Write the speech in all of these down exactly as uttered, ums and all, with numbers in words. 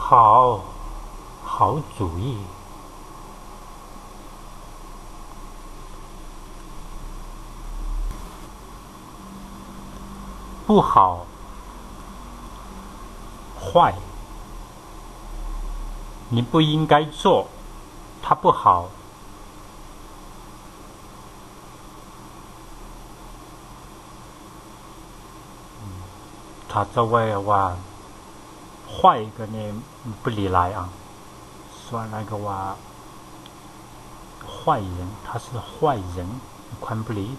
好，好主意。不好，坏。你不应该做，它不好。他这位话坏一个呢不理来啊，说那个话坏人，他是坏人，宽不理。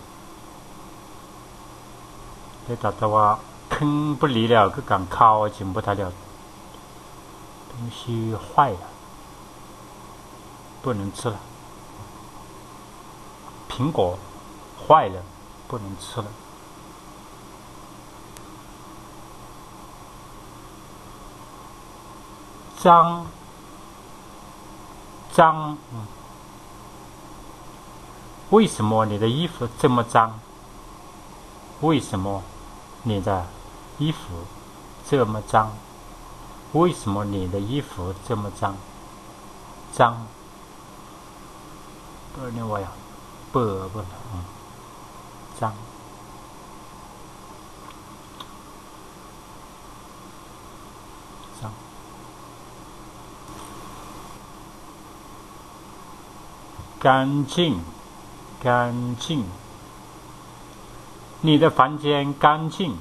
这他这话坑不理了，个敢靠近不他了，东西坏了，不能吃了。苹果坏了，不能吃了。脏，脏，嗯，为什么你的衣服这么脏？为什么你的衣服这么脏？为什么你的衣服这么脏？脏，不那我呀，不不，嗯，脏。脏。干净，干净。你的房间干净，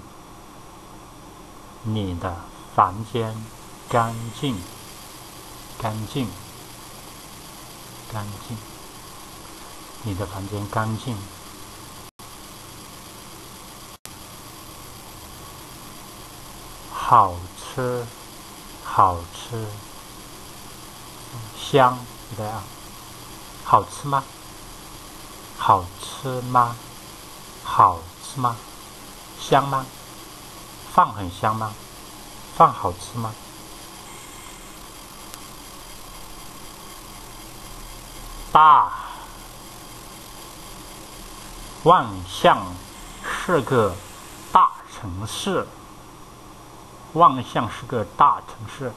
你的房间干净，干净，干净。你的房间干净。好吃，好吃。香，对啊。好吃吗？好吃吗？好吃吗？香吗？饭很香吗？饭好吃吗？大，万象是个大城市。万象是个大城市。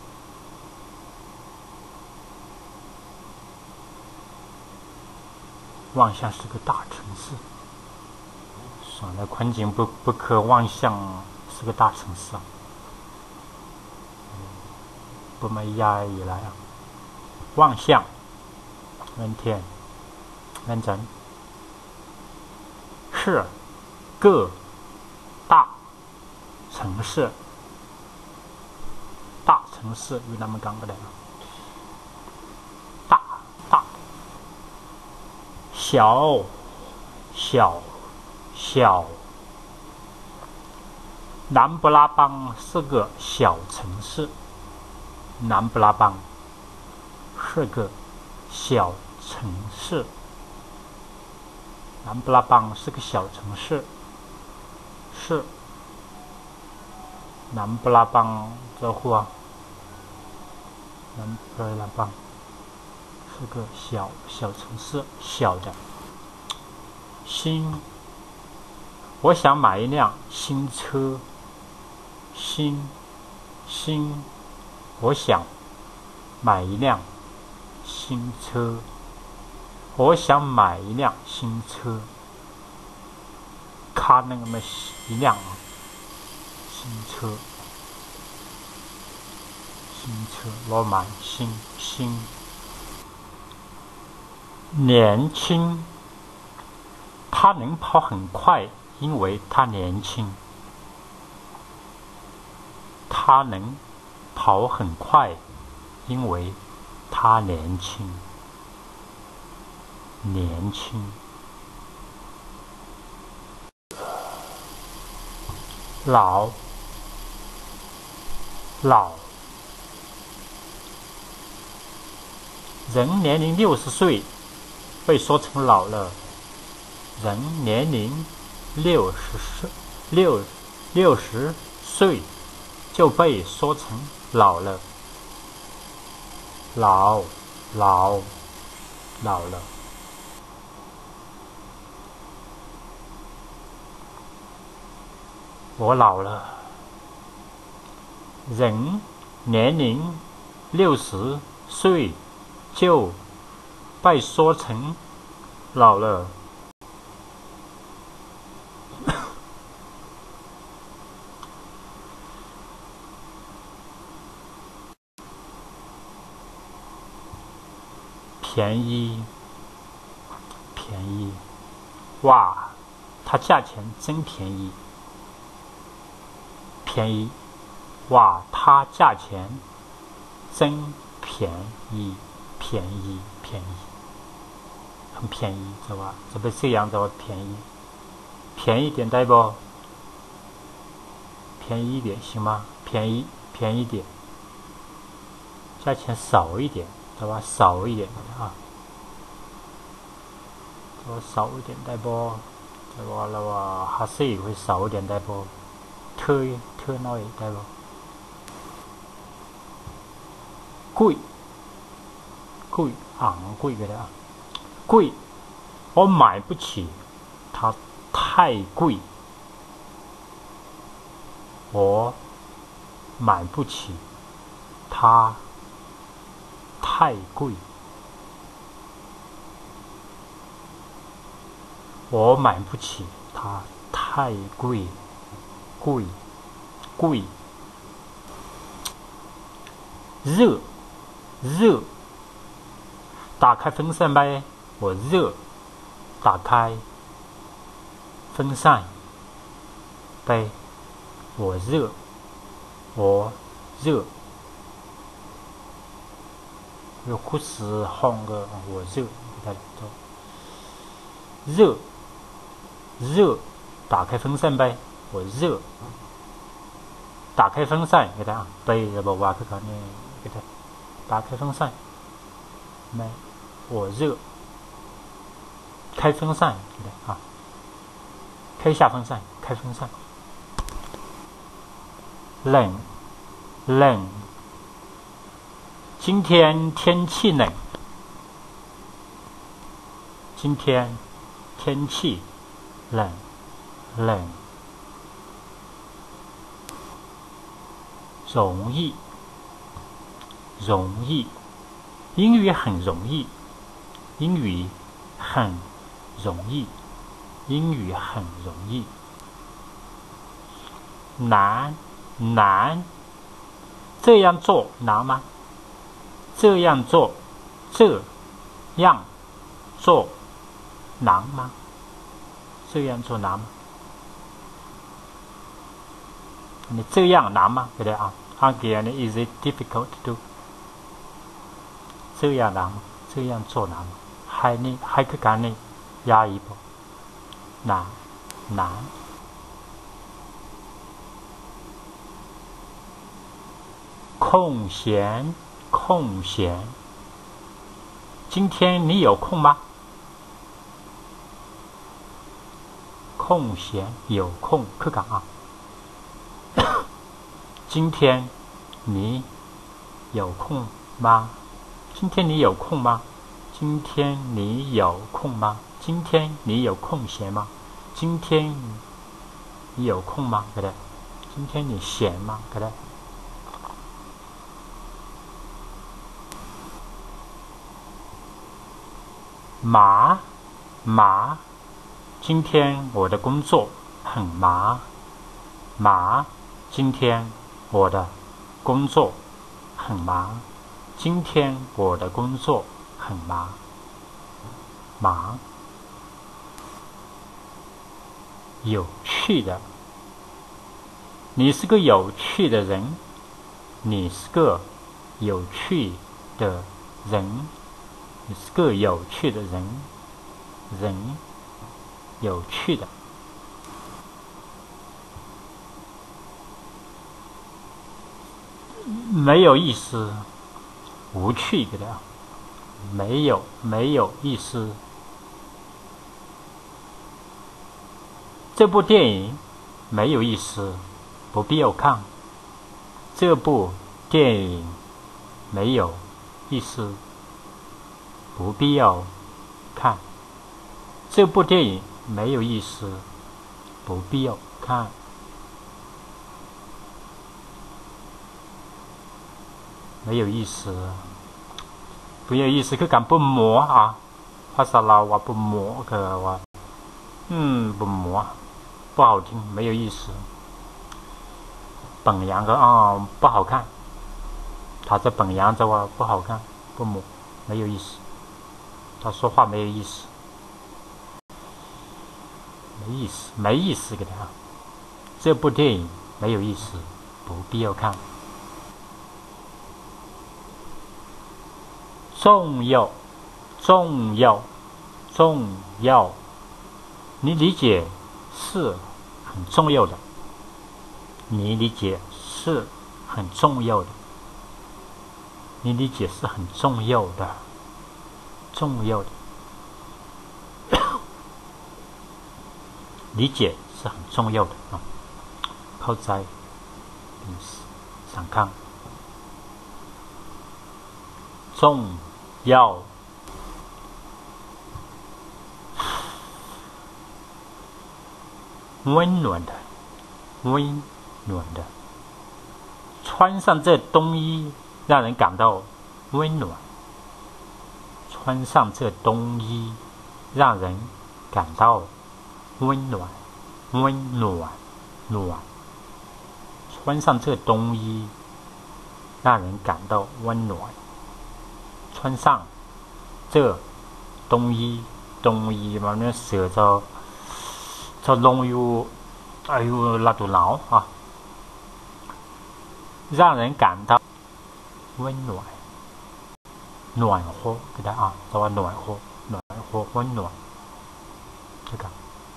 万象是个大城市。算了，环境不不可万象是个大城市啊。不没压以来啊。万象，问天，问真，是个大城市。大城市有那么讲过来啊。大大。小小小。南布拉邦是个小城市。南布拉邦是个小城市。南布拉邦是个小城市。是。南布拉邦这户啊。南布拉邦是个小小城市，小的。新，我想买一辆新车。新，新，我想买一辆新车。我想买一辆新车。看那么一辆新车。新车，我买新新。年轻，他能跑很快，因为他年轻。他能跑很快，因为他年轻。年轻。老，老。人年龄六十岁被说成老了。人年龄六十岁六六十岁就被说成老了。老，老，老了。我老了。人年龄六十岁就被说成老了。便宜，便宜，哇，它价钱真便宜。便宜，哇，它价钱真便宜，便宜，便宜，很便宜，知道吧？这不这样的便宜，便宜点对不？便宜一点行吗？便宜，便宜点，价钱少一点，知道吧？少一点啊，这少一点对不？这个了哇，还是会少一点对不？特特nói对不？贵，贵，昂贵个的啊，贵，我买不起，它太贵，我买不起，它太贵，我买不起，它太贵。贵，贵，热，热，打开风扇呗，我热，打开风扇呗，我热，我热，有护士喊个我热，大家都热，热，打开风扇呗。我热，打开风扇给他背着吧，挖开看呢，给他打开风扇，没，我热，开风扇给他啊，开下风扇，开风扇，冷，冷，今天天气冷，今天天气冷，冷。容易，容易，英语很容易，英语很容易，英语很容易。难，难，这样做难吗？这样做，这样做难吗？这样做难吗？你这样难吗？对不对啊？Again, is it difficult to do? 这样难吗？这样做难吗？还你还可干呢？压一步，难，难。空闲，空闲。今天你有空吗？空闲，有空，可干啊？今天你有空吗？今天你有空吗？今天你有空吗？今天你有空闲吗？今天你有空吗？对不对？今天你闲吗？对不对？忙，忙。今天我的工作很忙，忙。今天我的工作很忙，今天我的工作很忙，忙。有趣的，你是个有趣的人，你是个有趣的人，你是个有趣的人，人，有趣的。没有意思，无趣的，没有没有意思。这部电影没有意思，不必要看。这部电影没有意思，不必要看。这部电影没有意思，不必要看。 没有意思，没有意思คือการปุ่มหมัวอ่ะภาษาเราว่าปุ่มหมัวคือว่า嗯ปุ่มหมัว不好听没有意思本阳个啊不好看他在本阳这话不好看不母没有意思他说话没有意思没意思没意思给他这部电影没有意思不必要看重要重要重要你理解是很重要的你理解是很重要的你理解是很重要的重要的理解是很重要的啊เข้าใจเป็นสำคัญ重要温暖的温暖的穿上这冬衣让人感到温暖穿上这冬衣让人感到温暖温暖暖穿上这冬衣让人感到温暖穿上这冬衣冬衣มันเนี่ยเสือจะจะลงอยู่อายุฤดูหนาวอ่ะ让人感到温暖暖和ก็ได้อ่ะแต่ว่า暖和暖和温暖这个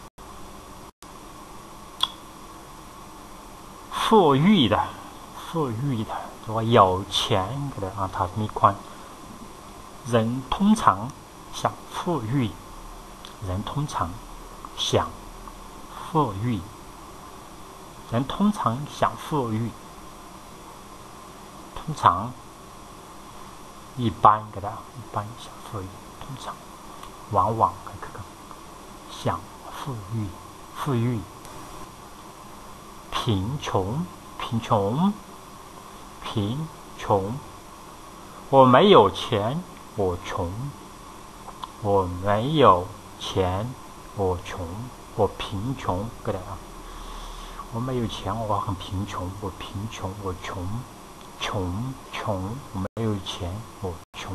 富裕的富裕的แต่ว่า有钱ก็ได้อ่ะถ้ามีความ人通常想富裕人通常想富裕人通常想富裕通常一般ก็ได้一般想富裕通常往往想富裕富裕贫穷贫穷贫穷我没有钱我穷我没有钱我穷我贫穷ก็ได้啊我没有钱我很贫穷我贫穷我穷穷穷我没有钱我穷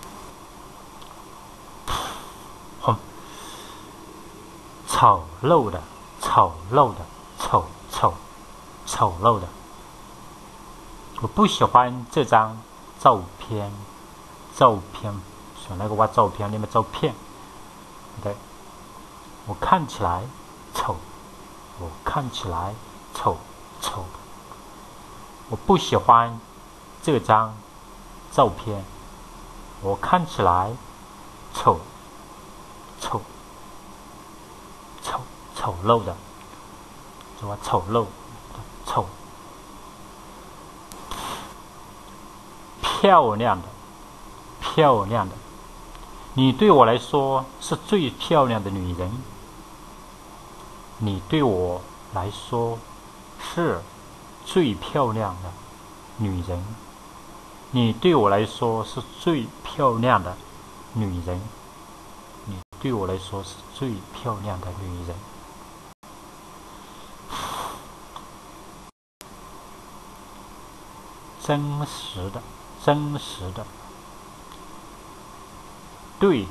丑陋的丑陋的丑丑丑陋的我不喜欢这张照片照片ส่วน那个ว่า照片นี่มัน照片对我看起来丑我看起来丑丑我不喜欢这张照片我看起来丑丑丑丑陋的这ว่า丑陋丑漂亮的漂亮的你对我来说是最漂亮的女人你对我来说是最漂亮的女人你对我来说是最漂亮的女人你对我来说是最漂亮的女人真实的真实的对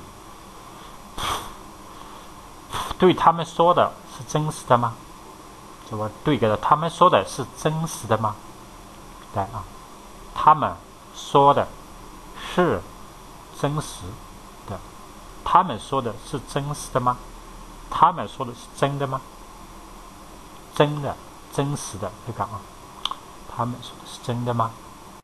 对他们说的是真实的吗这个对的他们说的是真实的吗对啊他们说的是真实的他们说的是真实的吗他们说的是真的吗真的真实的这个啊他们说的是真的吗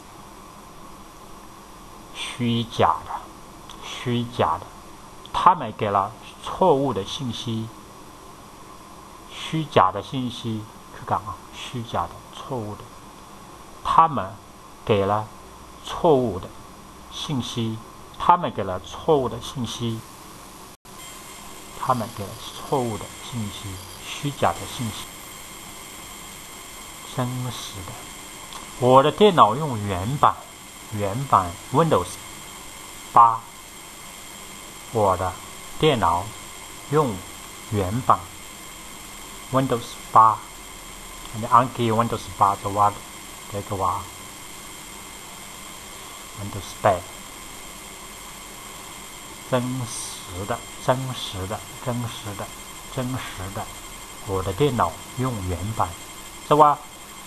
虚假的虚假的他们给了错误的信息虚假的信息คือการ啊虚假的错误的他们给了错误的信息他们给了错误的信息他们给了错误的信息虚假的信息真实的我的电脑用原版原版 Windows 八。我的电脑用原版 Windows 八。你按给 Windows 八就完了，这个话 Windows 八。真实的，真实的，真实的，真实的，我的电脑用原版，这话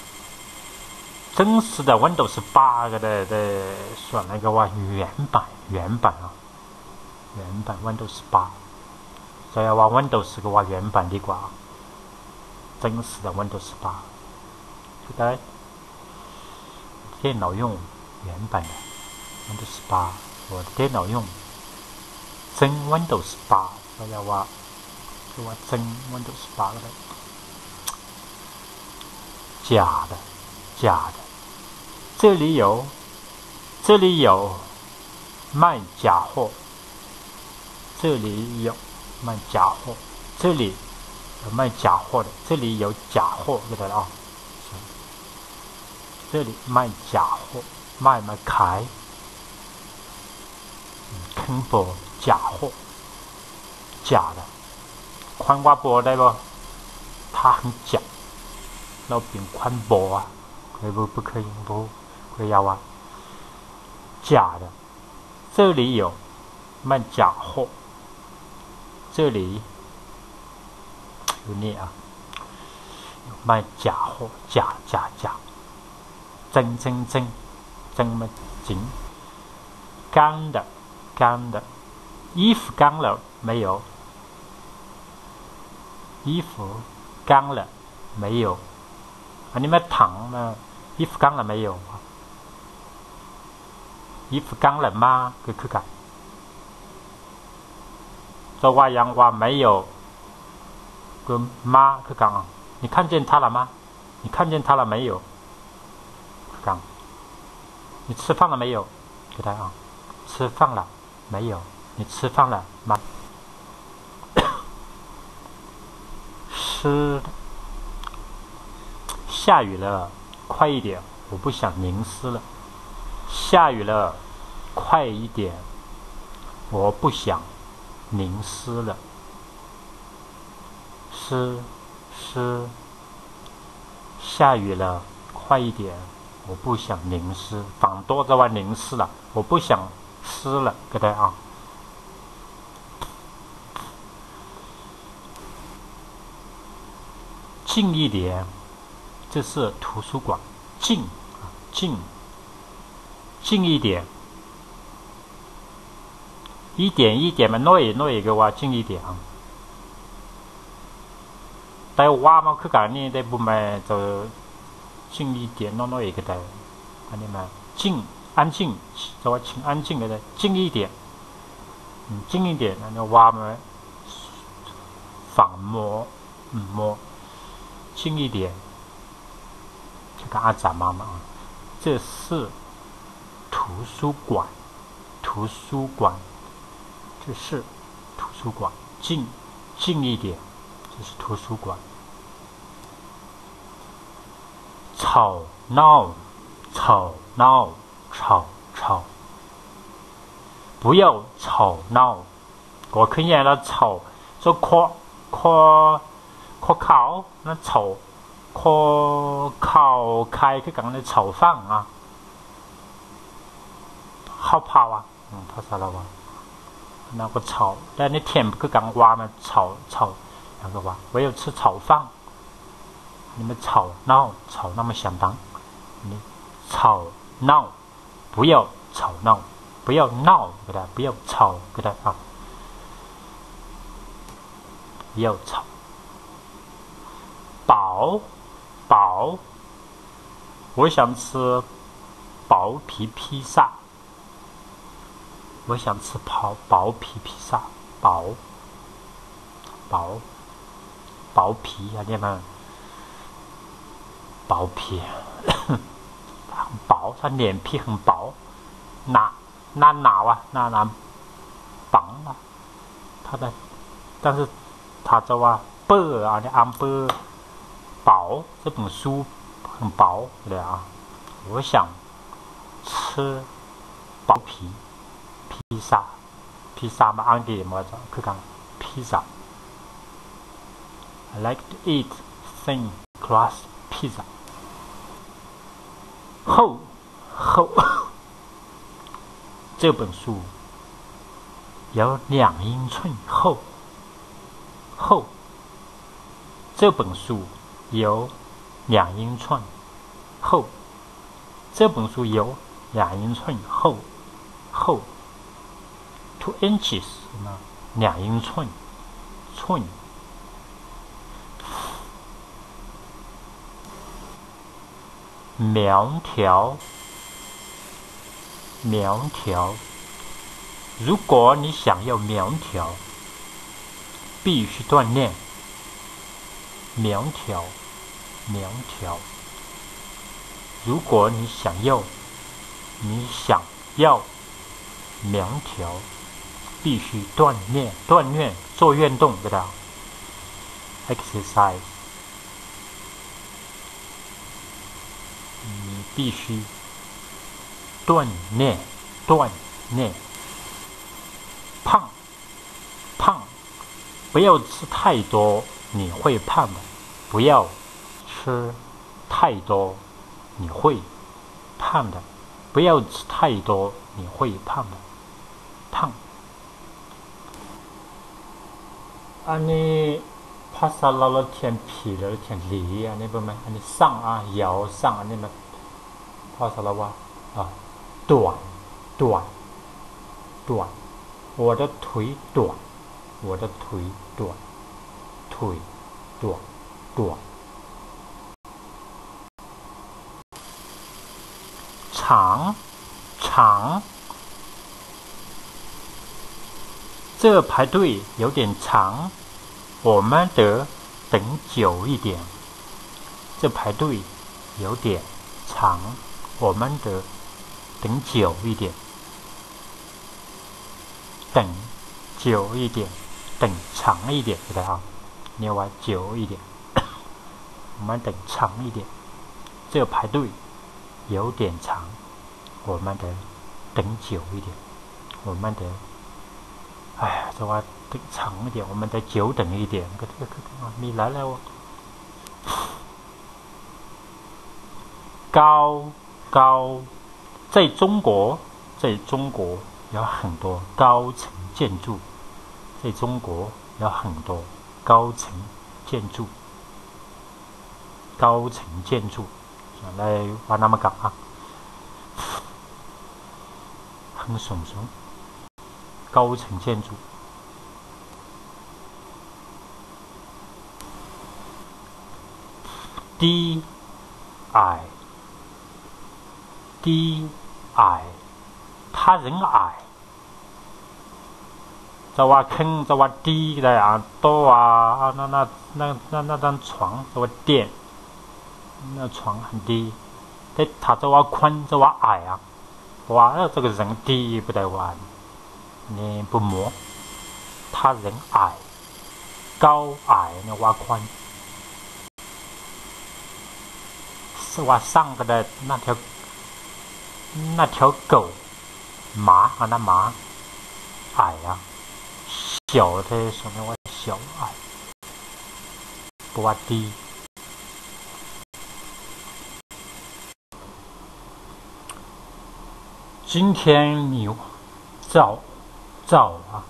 真实的 Windows 八个的的说那个话原版，原版啊，原版 Windows 八，所以话 Windows 个话原版的话，真实的 Windows 八，这个电脑用原版的 Windows 八，我的电脑用真 Windows 八，所以话就话真 Windows 八个的，假的，假的。这里有，这里有卖假货，这里有卖假货，这里有卖假货的，这里有假货，记得了啊。这里卖假货，卖卖开，坑播假货，假的，宽瓜播对不？它很假，那边宽播啊，可以不不可以不？可以要啊，假的，这里有卖假货，这里有你啊，有卖假货，假假假，真真真，真么真，干的干的，衣服干了没有？衣服干了没有？啊，你们躺呢？衣服干了没有？衣服干了吗？给看看。这话阳话没有个吗？去讲啊，你看见他了吗？你看见他了没有？讲，你吃饭了没有？给他啊，吃饭了没有？你吃饭了吗？湿的，下雨了，快一点，我不想淋湿了。下雨了，快一点，我不想淋湿了。湿湿，下雨了，快一点，我不想淋湿。反多这话淋湿了，我不想湿了，给大家啊。近一点，这是图书馆，近啊近。近一点，一点一点嘛，挪一挪一个话近一点啊。但话嘛，去讲呢，得不嘛就近一点，挪挪一个的，看见没？静，安静，这话请安静个的，近一点，嗯，近一点，那话嘛，反摸，嗯摸，近一点，这个阿咋妈妈啊，这是。图书馆，图书馆，这是图书馆，近近一点，这是图书馆。吵闹，吵闹，吵吵，不要吵闹。我看见了吵，说扩扩扩烤，那炒扩烤开去讲的炒饭啊。好跑啊，嗯，他说了吧？那个炒，但你天不去讲话嘛？炒炒那个话，我要吃炒饭。你们吵闹吵那么响当，你吵闹，不要吵闹，不要闹，给他不要吵，给他啊，不要吵。薄薄，我想吃薄皮披萨。我想吃薄薄皮披萨，薄薄薄皮啊，你们薄皮，它很薄，它脸皮很薄，哪哪哪啊，哪哪薄啊，它的，但是它这话薄啊，你按薄这本书很薄，对啊。我想吃薄皮披萨披萨嘛安给么子去讲披萨 I like to eat thin crust pizza 厚厚这本书有两英寸厚厚这本书有两英寸厚这本书有两英寸厚厚 two inches 呢两英寸寸苗条苗条如果你想要苗条必须锻炼苗条苗条如果你想要你想要苗条必须锻炼锻炼做运动对吧 exercise 你必须锻炼锻炼胖胖不要吃太多你会胖的不要吃太多你会胖的不要吃太多你会胖的胖อันนี้ภาษาเราเราเขียนผีแล้วเขียนหลีอันนี้เป็นไหมอันนี้สั่งอ่ะยาวสั่งอันนี้มันภาษาเราว่าอ่ะ短短短我的腿短我的腿短腿短短长长这排队有点长我们得等久一点这排队有点长我们得等久一点等久一点等长一点对不对啊念完久一点我们等长一点这排队有点长我们得等久一点我们得哎呀这话等长一点我们得久等一点ก็มีหลายแล้ว高高在中国在中国有很多高层建筑在中国有很多高层建筑高层建筑来ว่าน้ำมันกับอ่ะ很耸耸高层建筑低矮低矮他人矮จะว่า坑จะว่า低ก็ได้อ่ะโต๊ะอ่ะ那那那那那张床จะว่า垫那床很低แต่ถ้าจะว่า宽จะว่า矮啊ว่า这个人低不ได้ว่า你不摸他人矮高矮那ว่า宽是ว่า上个的那条那条狗马啊那马矮啊小的什么ว่า小矮不ว่า低今天你早早啊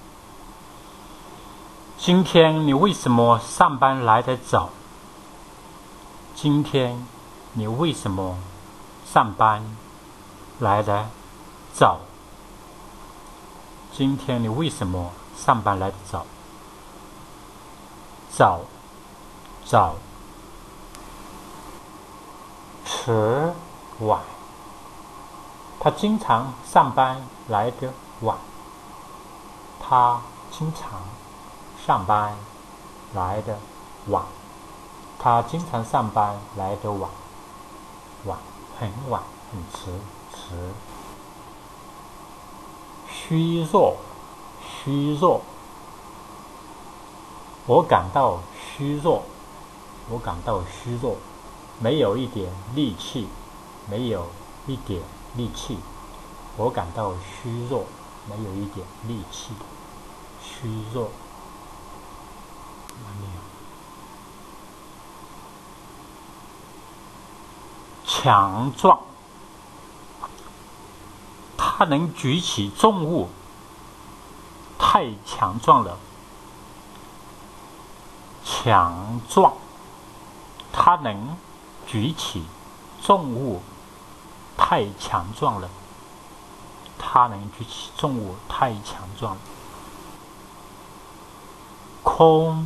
今天你为什么上班来得早今天你为什么上班来得早今天你为什么上班来得早早早迟晚他经常上班来得晚他经常上班来得晚他经常上班来得晚晚很晚很迟迟虚弱虚弱我感到虚弱我感到虚弱没有一点力气没有一点力气我感到虚弱，没有一点力气。虚弱，哪里有？强壮，他能举起重物，太强壮了。强壮，他能举起重物，太强壮了。他能举起重物，太强壮了。空，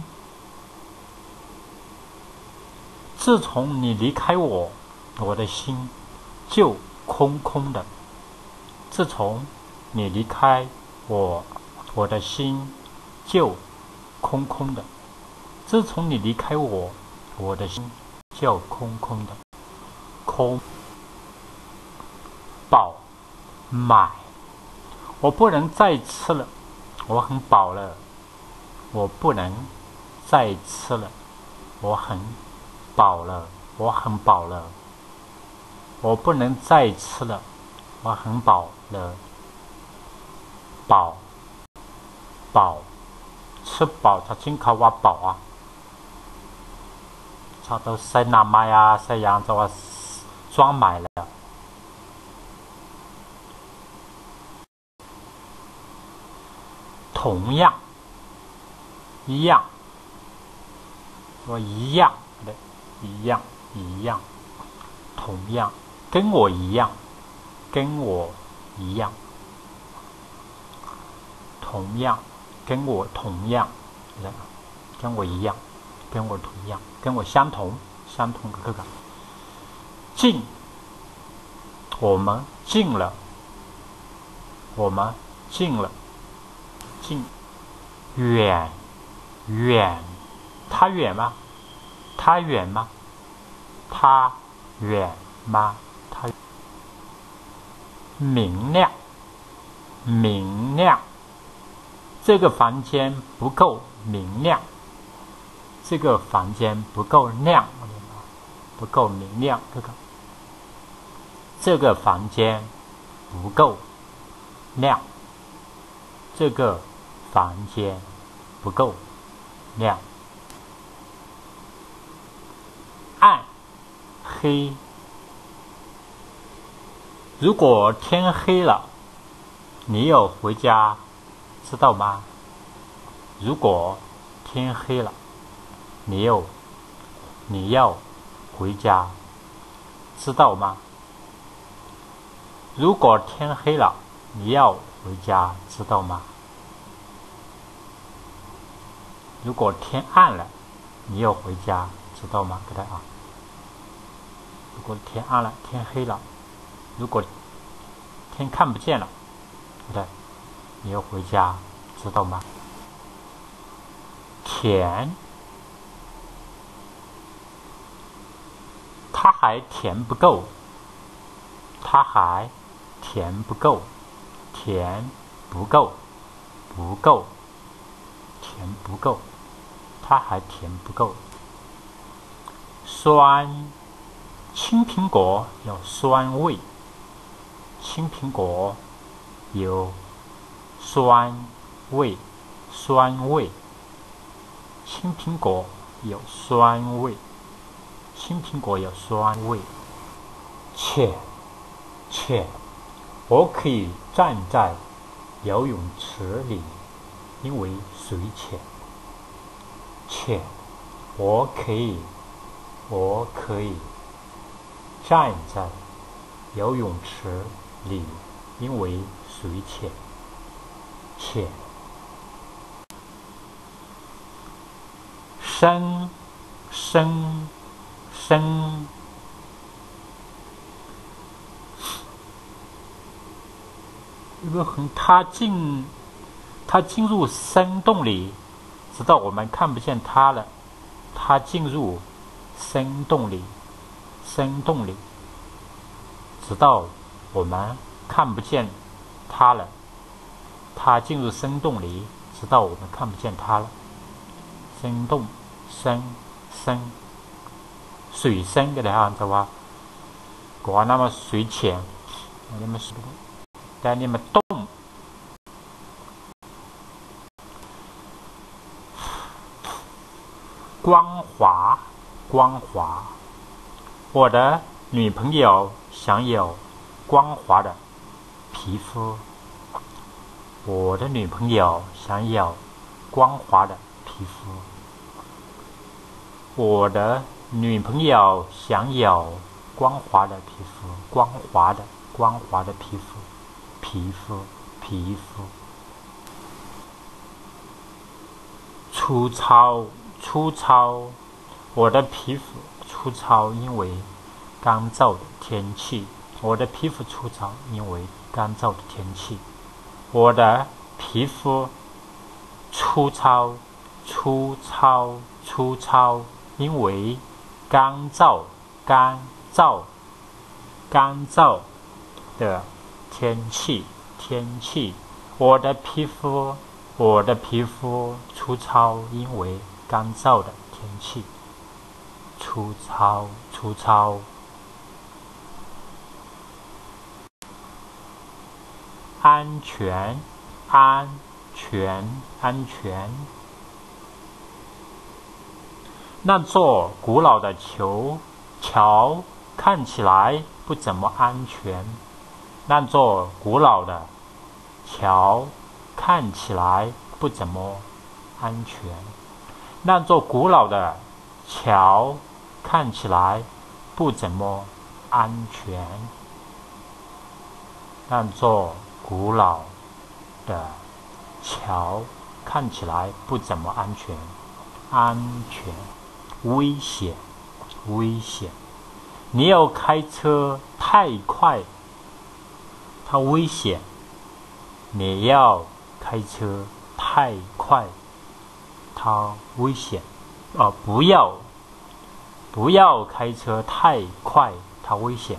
自从你离开我，我的心就空空的。自从你离开我，我的心就空空的。自从你离开我，我的心就空空的。空，饱，买，我不能再吃了，我很饱了。我不能再吃了，我很饱了，我很饱了。我不能再吃了，我很饱了。饱，饱，吃饱他真靠我饱啊！他都塞南麦呀，塞洋子啊，装满了。同样，一样，说一样，对，一样，一样，同样，跟我一样，跟我一样，同样，跟我同样，对，跟我一样，跟我同样，跟我相同，相同的这个。近，我们近了，我们近了，近。远，远，他远吗？他远吗？他远吗？他明亮，明亮，这个房间不够明亮，这个房间不够亮，不够明亮，这个这个房间不够亮，这个房间不够亮。暗，黑，如果天黑了，你要回家，知道吗？如果天黑了，你要你要回家，知道吗？如果天黑了，你要回家，知道吗？如果天暗了，你要回家，知道吗？给他啊。如果天暗了，天黑了，如果天看不见了，对不对？你要回家，知道吗？甜，它还甜不够，它还甜不够，甜不够，不够，甜不够，它还甜不够。酸，青苹果有酸味，青苹果有酸味，酸味，青苹果有酸味，青苹果有酸味。浅，浅，我可以站在游泳池里，因为水浅。浅，我可以，我可以站在游泳池里，因为水浅。浅，深，深，深，一个很，它进，它进入深洞里，直到我们看不见它了。它进入深洞里，深洞里，直到我们看不见它了。它进入深洞里，直到我们看不见它了。深洞，深，深，水深嘅咧，就話講那麼水淺，那麼水在里面动。光滑，光滑。我的女朋友想有光滑的皮肤。我的女朋友想有光滑的皮肤。我的女朋友想有光滑的皮肤，光滑的，光滑的皮肤，皮肤，皮肤。粗糙，粗糙。我的皮肤粗糙，因为干燥的天气。我的皮肤粗糙，因为干燥的天气。我的皮肤粗糙，粗糙，粗糙，因为干燥，干燥，干燥的天气，天气。我的皮肤，我的皮肤粗糙，因为干燥的天气。粗糙，粗糙。安全，安全，安全。那座古老的球桥看起来不怎么安全。那座古老的桥看起来不怎么安全。那座古老的桥看起来不怎么安全。那座古老的桥看起来不怎么安全。安全，危险，危险。你要开车太快，它危险。你要开车太快，它危险。哦，不要，不要开车太快，它危险。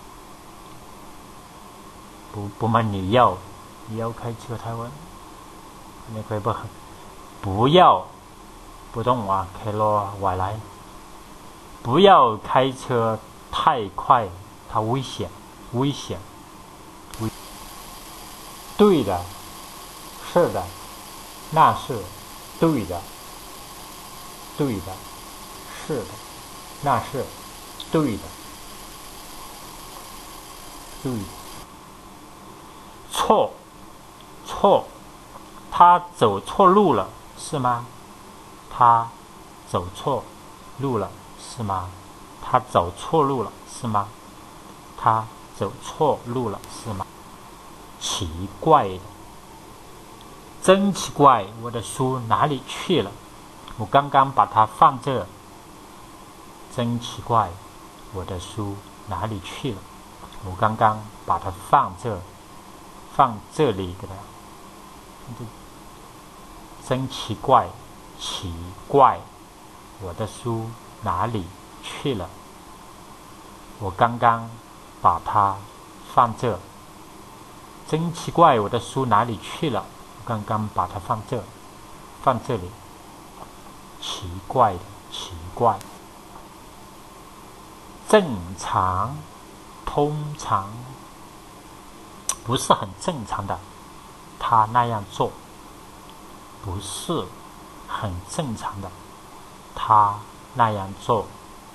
不不嘛，你要你要開車太穩，你佢不不要不懂啊，開咯外來，不要開車太快，它危險，危險，危。對的，是的，那是對的，對的，是的，那是對的，對的。错，错，他走错路了，是吗？他走错路了，是吗？他走错路了，是吗？他走错路了，是吗？奇怪的，真奇怪，我的书哪里去了？我刚刚把它放这。真奇怪，我的书哪里去了？我刚刚把它放这。放这里给他，真奇怪，奇怪，我的书哪里去了？我刚刚把它放这。真奇怪，我的书哪里去了？我刚刚把它放这，放这里。奇怪的，奇怪。正常，通常。不是很正常的，他那样做。不是很正常的，他那样做。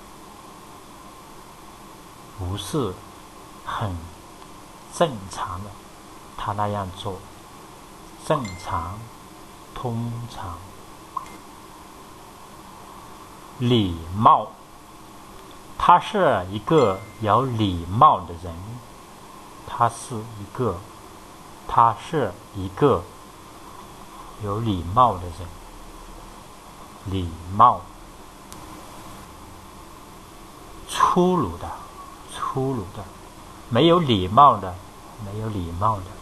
不是很正常的，他那样做。正常，通常。礼貌，他是一个有礼貌的人。他是一个，他是一个有礼貌的人。礼貌。粗鲁的，粗鲁的，没有礼貌的，没有礼貌的。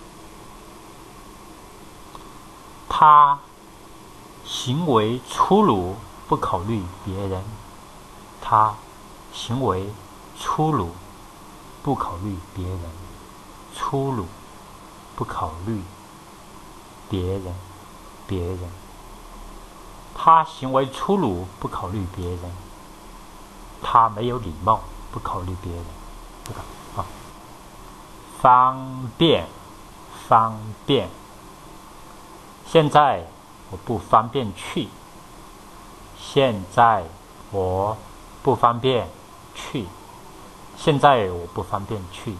他行为粗鲁，不考虑别人。他行为粗鲁，不考虑别人。粗鲁，不考虑别人，别人。他行为粗鲁，不考虑别人。他没有礼貌，不考虑别人。不搞啊。方便， 方便。现在我不方便去。现在我不方便去。现在我不方便去。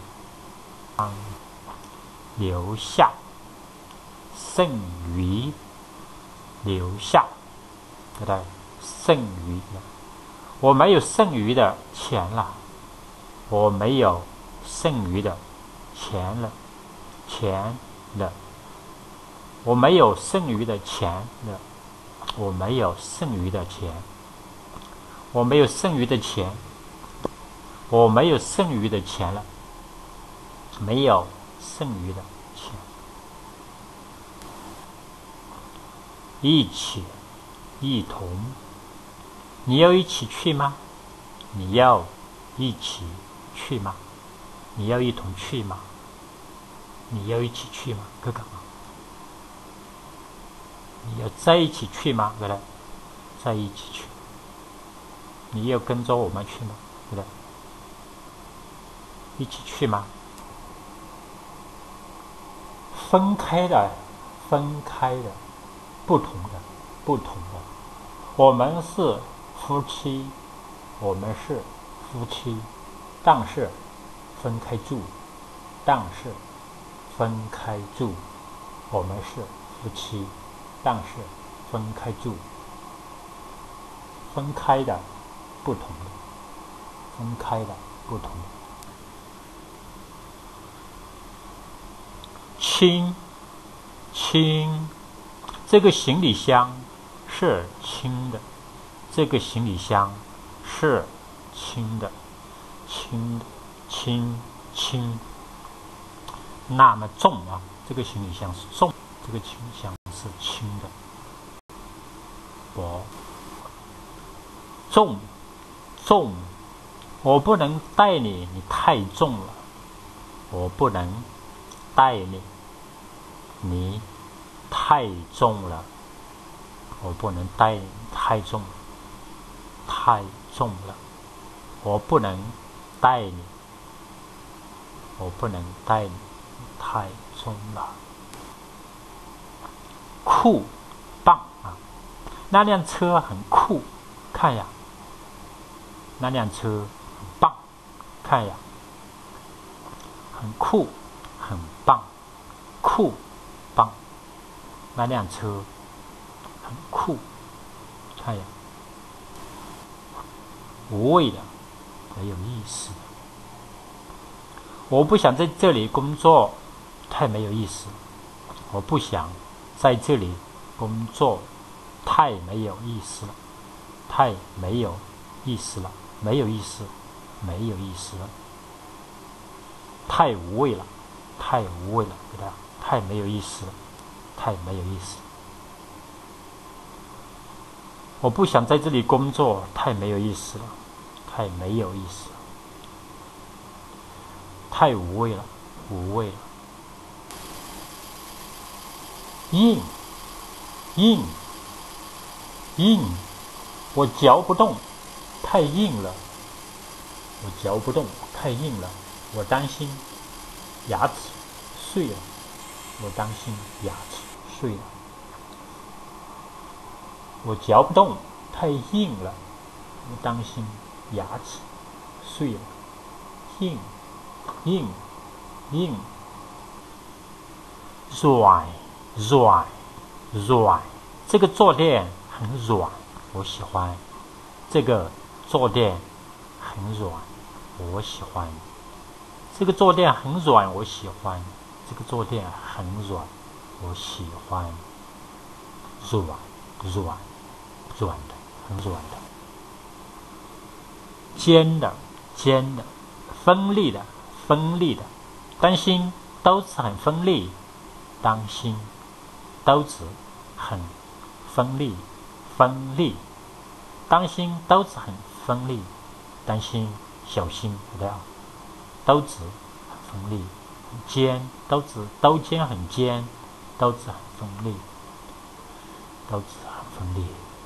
留下。剩余。留下，对不对？剩余，我没有剩余的钱了。我没有剩余的钱了。钱了。我没有剩余的钱了。我没有剩余的钱。我没有剩余的钱。我没有剩余的钱了。没有剩余的钱。一起，一同。你要一起去吗？你要一起去吗？你要一同去吗？你要一起去吗？哥哥，你要在一起去吗？对不对？在一起去。你要跟着我们去吗？对不对？一起去吗？分开的，分开的，不同的，不同的。我们是夫妻，我们是夫妻，但是分开住，但是分开住。我们是夫妻，但是分开住。分开的，不同的，分开的，不同的。轻，轻，这个行李箱是轻的。这个行李箱是轻的，轻的，轻，轻。那么重啊，这个行李箱是重，这个行李箱是轻的。薄，重，重，我不能带你，你太重了。我不能带你，你太重了。我不能带你，太重了，太重了。我不能带你，我不能带你，太重了。酷，棒啊！那辆车很酷，看呀，那辆车很棒，看呀，很酷，很棒，酷，棒。那辆车很酷，看呀，无谓的，没有意思的。我不想在这里工作，太没有意思。我不想在这里工作，太没有意思了，太没有意思了，没有意思，没有意思了，太无谓了，太无谓了，对吧？太没有意思了，太没有意思。我不想在这里工作，太没有意思了，太没有意思了，太无谓了，无谓了。硬，硬，硬，我嚼不动，太硬了。我嚼不动，太硬了。我担心牙齿碎了。我担心牙齿碎了。我嚼不动，太硬了。我担心牙齿碎了。硬，硬，硬。软，软，软。这个坐垫很软，我喜欢。这个坐垫很软，我喜欢。这个坐垫很软，我喜欢。这个坐垫很软，我喜欢。软，软，软的，很软的。尖的，尖的，锋利的，锋利的。担心刀子很锋利，担心刀子很锋利，锋利。担心刀子很锋利，担心小心，对吧？刀子很锋利，很尖，刀子刀尖很尖，刀子很锋利，刀子很锋利。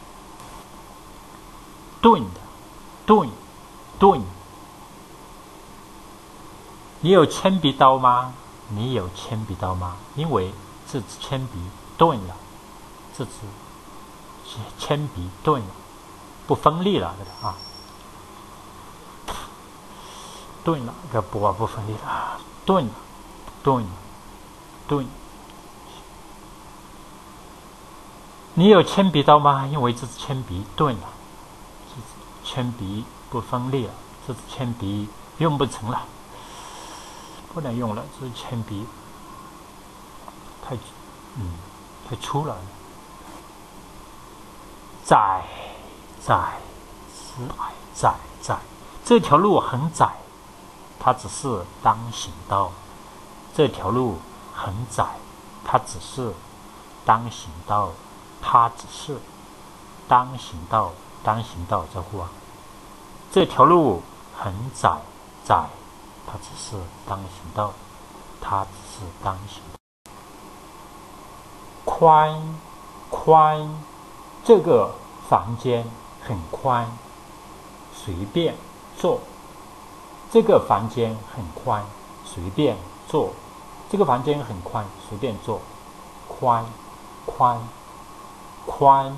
钝的，钝，钝。你有铅笔刀吗？ 你有铅笔刀吗？因为这支铅笔钝了，这支铅笔钝了，不锋利了，啊，钝了，这不不锋利了，钝了，钝了，钝。你有铅笔刀吗？因为这支铅笔钝了，这支铅笔不锋利了，这支铅笔用不成了，不能用了，这支铅笔太，嗯，太粗了。窄，窄，是矮，窄，窄。这条路很窄，它只是单行道。这条路很窄，它只是单行道。它只是单行道，单行道这户啊。这条路很窄，窄，它只是单行道，它只是单行道。宽，宽，这个房间很宽，随便坐。这个房间很宽，随便坐。这个房间很宽，随便坐。宽，宽。宽，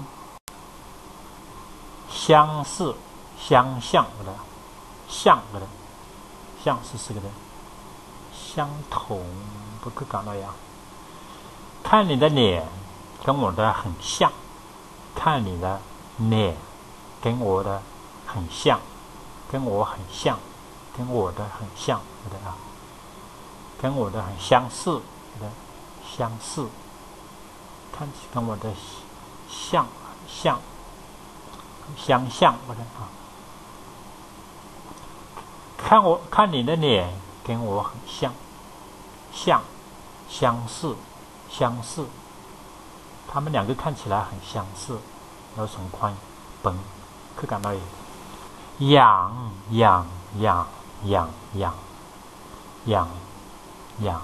相似，相像的，像的，像是四个人，相同，不可讲那样。看你的脸跟我的很像，看你的脸跟我的很像，跟我很像，跟我的很像，对啊，跟我的很相似，对，相似，看起跟我的像像相像，我的啊，看我看你的脸跟我很像，像相似相似，他们两个看起来很相似，有什么宽本可感到痒痒痒痒痒痒痒，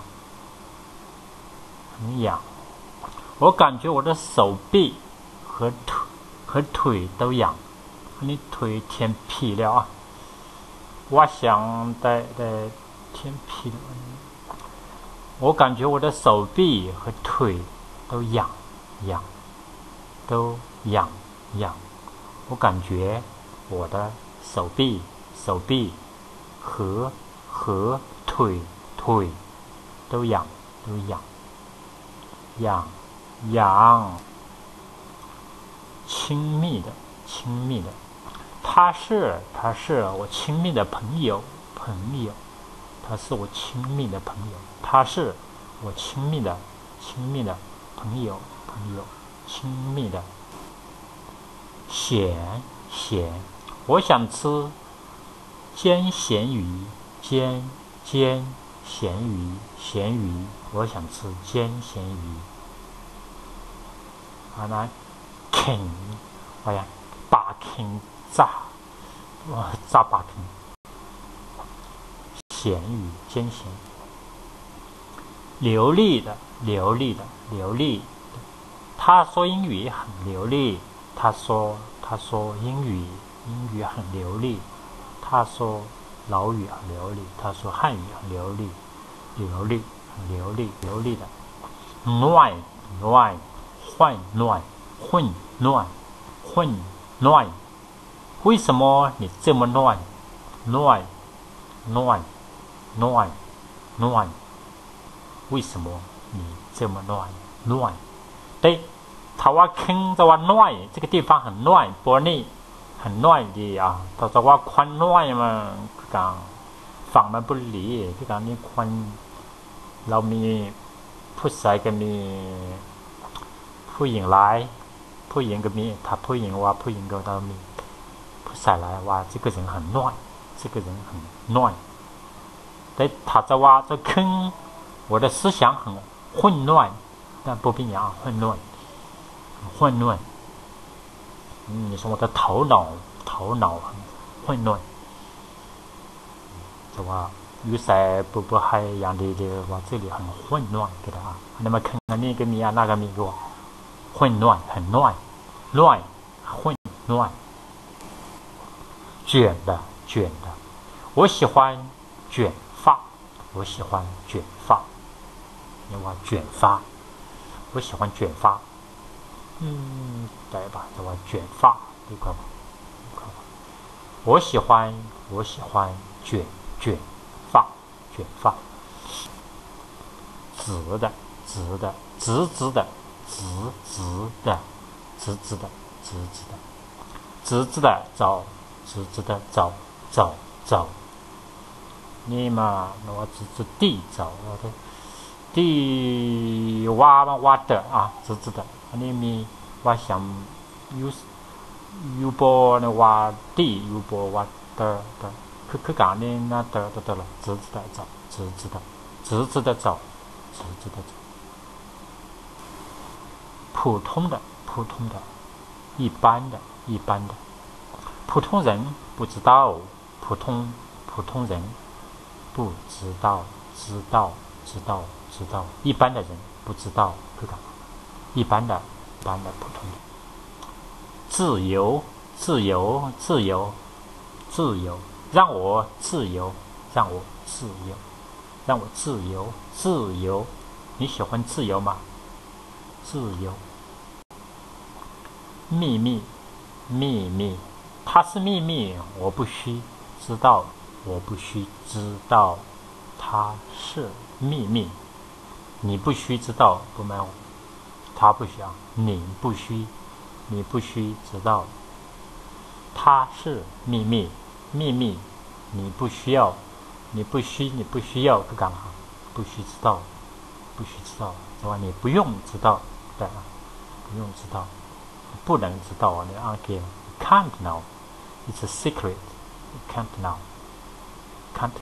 很痒，我感觉我的手臂和腿和腿都痒，你腿天皮了啊！我想在在天皮了，我感觉我的手臂和腿都痒痒，都痒痒。我感觉我的手臂手臂和和腿腿都痒都痒痒痒。亲密的，亲密的，他是他是我亲密的朋友，朋友，他是我亲密的朋友，他是我亲密的亲密的朋友，朋友，亲密的。咸咸，我想吃煎咸鱼，煎煎咸鱼，咸鱼，我想吃煎咸鱼。好来。鲭，哎呀，把鲭炸，哇，炸把鲭。咸鱼，煎咸。流利的，流利的，流利。他说英语很流利，他说他说英语英语很流利，他说老语很流利，他说汉语很流利，流利很流利流利的。乱乱，混乱。混乱，混乱，为什么你这么乱？乱，乱，乱，乱，为什么你这么乱？乱，对，他ว่า坑จะว่า乱，这个地方很乱，玻璃很乱的啊，他จะว่าควัน乱嘛，讲ฝั่งมันบุหรี่ที่การนี้ควันเรามีผู้ชายก็มีผู้หญิงหลายผู้หญิงก็มีถ้าผู้หญิงว่าผู้หญิงก็ต้องมีผู้ชายหลายว่า这个人很乱，这个人很乱。แต่他จะว่าจะ坑我的思想很混乱，但不必讲混乱，混乱。嗯，你说我的头脑头脑很混乱，จะว่าอยู่ใส่ปุ๊บให้อย่างดีเลยว่า这里很混乱ก็ได้那么坑อันนี้ก็มีอันนั้นก็มีก็混乱，很乱，乱，混乱，卷的，卷的，我喜欢卷发，我喜欢卷发， 你话卷发，我喜欢卷发。嗯，对吧？这话卷发，你看吧，你看吧。我喜欢，我喜欢卷卷发，卷发。直的，直的，直直的，直直的，直直的，直直的，直直的走，直直的走，走走。你嘛，那我直直地走，我的地挖嘛挖的啊，直直的。你咪我想有有波那挖地，有波挖的的，去去讲的那得得得了，直直的走，直直的，直直的走。直直的走，普通的，普通的，一般的，一般的，普通人不知道，普通普通人不知道，知道知道知道，一般的人不知道，对吧？一般的，一般的普通的，自由，自由，自由，自由，让我自由，让我自由。让我自由，自由，你喜欢自由吗？自由。秘密，秘密，它是秘密，我不需知道，我不需知道，它是秘密，你不需知道，不吗？他不需要，你不需，你不需知道，它是秘密，秘密，你不需要。你不需，你不需要去干嘛？不需知道，不需知道，对吧？你不用知道，对吧？不用知道，不能知道。你 argue, can't know. It's a secret. You can't know. Can't.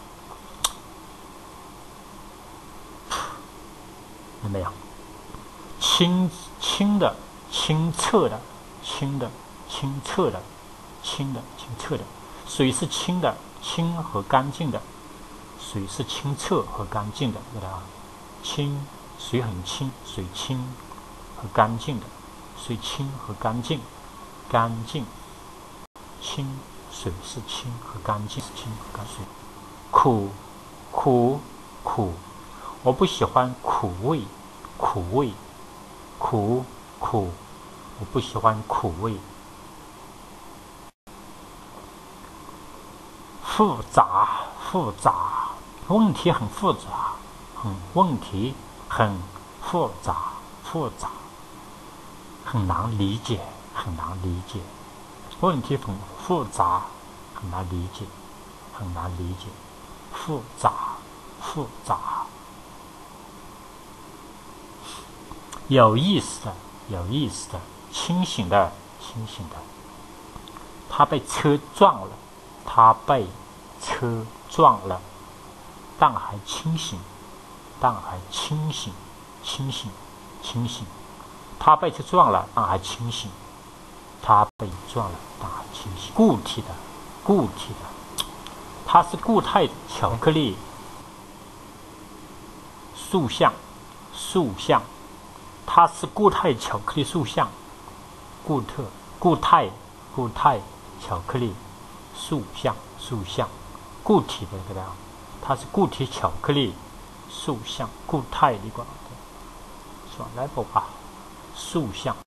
有没有？清清的，清澈的，清的，清澈的，清的，清澈的，水是清的。清和干净的，水是清澈和干净的，对吧？清，水很清，水清和干净的，水清和干净，干净，清，水是清和干净，清和干净。苦，苦，苦，我不喜欢苦味，苦味，苦，苦，我不喜欢苦味。复杂，复杂，问题很复杂，很问题很复杂，复杂，很难理解，很难理解，问题很复杂，很难理解，很难理解，复杂，复杂，有意思的，有意思的，清醒的，清醒的，他被车撞了，他被车撞了，但还清醒，但还清醒，清醒，清醒。他被车撞了，但还清醒。他被撞了，但还清醒。固体的，固体的，它是固态巧克力。塑像，塑像，它是固态巧克力塑像。固特，固态，固态巧克力塑像，塑像。固体的，对吧？它是固体巧克力塑像，固态的管，是吧？来吧，塑像。